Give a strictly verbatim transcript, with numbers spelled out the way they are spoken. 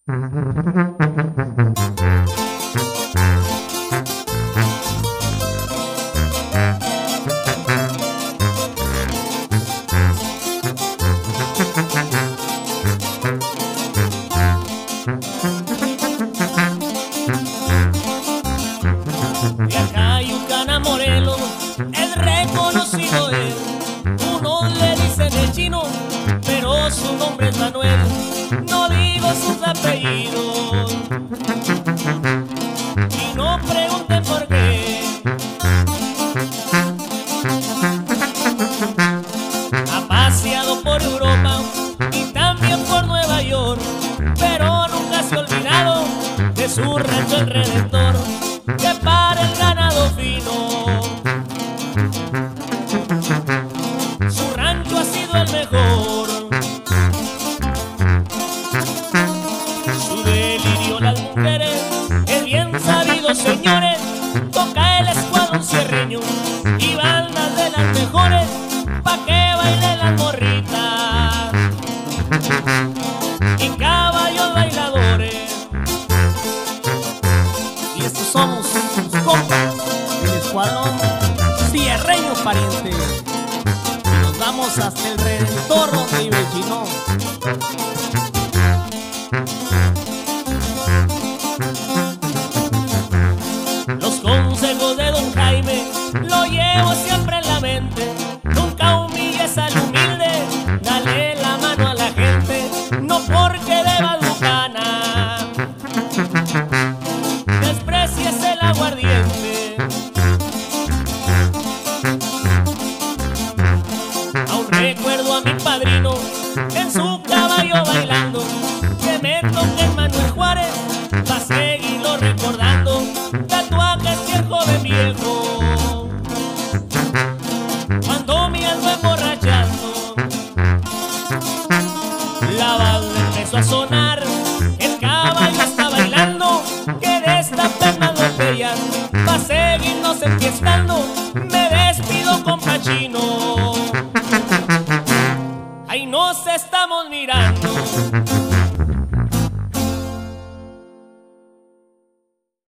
De acá Yucana Morelos, el reconocido es. Uno le dicen el chino, pero su nombre es Manuel. No digo sus apellidos y no pregunten por qué. Ha paseado por Europa y también por Nueva York, pero nunca se ha olvidado de su rancho El Redentor, que para el ganado fino su rancho ha sido el mejor. Su delirio las mujeres es bien sabido, señores. Toca el escuadrón cierreño y bandas de las mejores pa' que bailen las morritas y caballos bailadores. Y estos somos sus compas, el escuadrón cierreño, pariente. Y nos vamos hasta el Redentor donde vive el chino. Los consejos de don Jaime lo llevo siempre en la mente. Nunca humilles al humilde, dale la mano a la gente. No porque debas bucana desprecies el aguardiente. Aún recuerdo a mi padrino en su caballo bailando, que me toque Manuel Juárez pa' seguirlo recordando. Tatuajes que el joven viejo cuando me ando emborrachando, la banda empezó a sonar, el caballo está bailando, que de esta pena botellas pa' seguirnos enfiestando. Me despido, compa chino, ahí nos estamos mirando.